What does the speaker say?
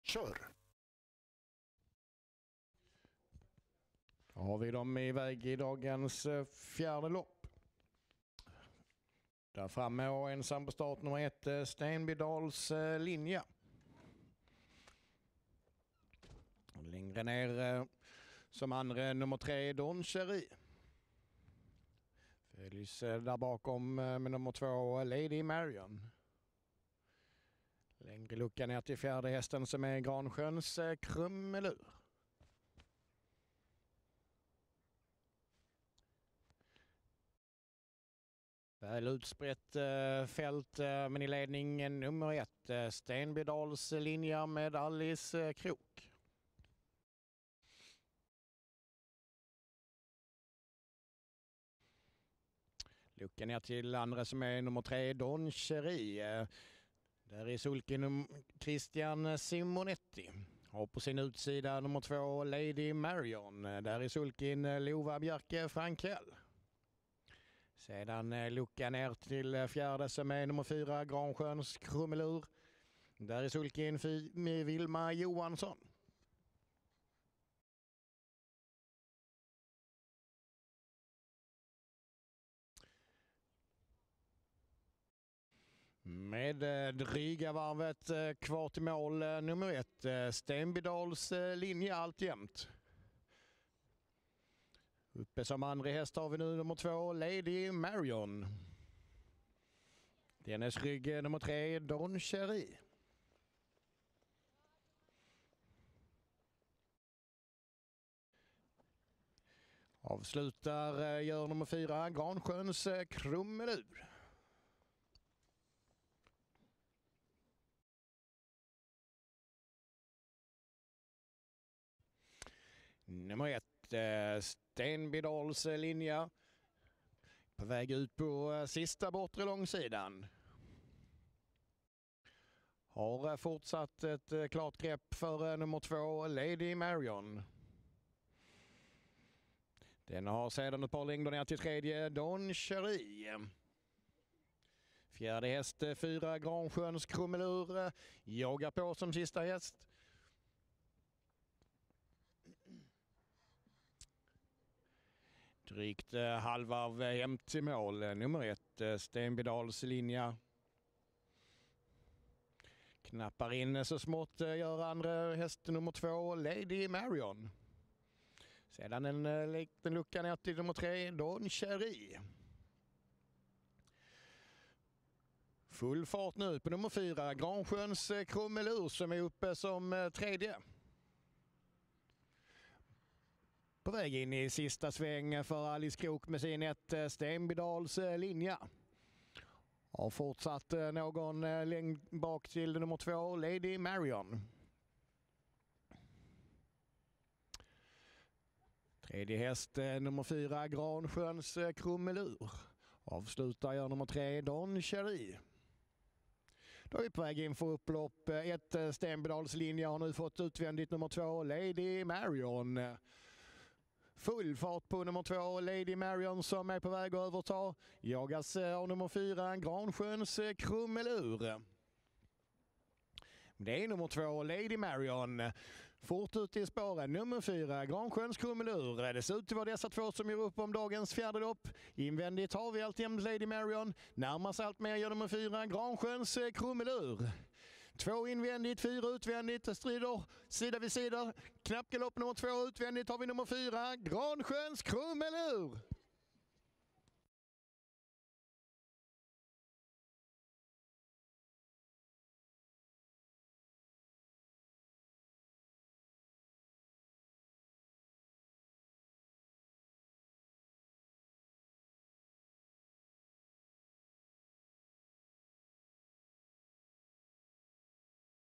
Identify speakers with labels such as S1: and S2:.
S1: Kör!
S2: Då har vi dem iväg i dagens fjärde lopp. Där framme och ensam på start nummer 1, Stenbydals linja. Längre ner som andra nummer 3, Don Cherry. Följs där bakom med nummer 2, Lady Marion. Längre lucka ner till fjärde hästen som är Gransjöns Krummelur. Väl utsprätt fält, men i ledning nummer 1, Stenbydals linja med Alice Krok. Lucka ner till andra som är nummer 3, Don Cherry. Där är sulken Christian Simonetti. Har på sin utsida nummer 2, Lady Marion. Där är sulken Lova Bjerke Frankell. Sedan lucka ner till fjärde som är nummer 4, Gransjöns Krummelur. Där är sulken med Vilma Johansson. Med dryga varvet kvar till mål nummer 1, Stenbydals linje alltjämt. Uppe som andra häst har vi nu nummer 2, Lady Marion. Dennes rygg nummer 3, Don Cherry. Avslutar gör nummer 4, Gransjöns Krummelur. Nummer 1, Stenbydals linja. På väg ut på sista bortre långsidan. Har fortsatt ett klart grepp för nummer 2, Lady Marion. Den har sedan ett par längder ner till tredje, Don Cherry. Fjärde häst 4, Gransjöns Krummelur. Jagar på som sista häst. Drygt halvvarv hem till mål. Nummer 1, Stenbydals linja. Knappar in så smått gör andra häst nummer 2, Lady Marion. Sedan en liten lucka ner till nummer 3, Don Cherry. Full fart nu på nummer 4, Gransjöns Krummelur som är uppe som tredje. På väg in i sista sväng för Alice Krok med sin 1, Stenbydals linja. Har fortsatt någon längd bak till nummer 2, Lady Marion. Tredje häst nummer 4, Gransjöns Krummelur. Avslutar gör nummer 3, Don Cherry. Då är vi på väg in för upplopp. 1, Stenbydals linja har nu fått utvändigt nummer 2, Lady Marion. Full fart på nummer 2, Lady Marion som är på väg att överta. Jagas av nummer 4, Gransjöns Krummelur. Det är nummer 2, Lady Marion. Fort ut i spåren. Nummer 4, Gransjöns Krummelur. Det ser ut att vara dessa två som gör upp om dagens fjärde lopp. Invändigt har vi alltjämt Lady Marion. Närmar sig allt mer gör nummer 4, Gransjöns Krummelur. 2 invändigt, 4 utvändigt. Strider sida vid sida. Knapp galopp nummer 2 utvändigt har vi nummer 4, Gransjöns Krummelur.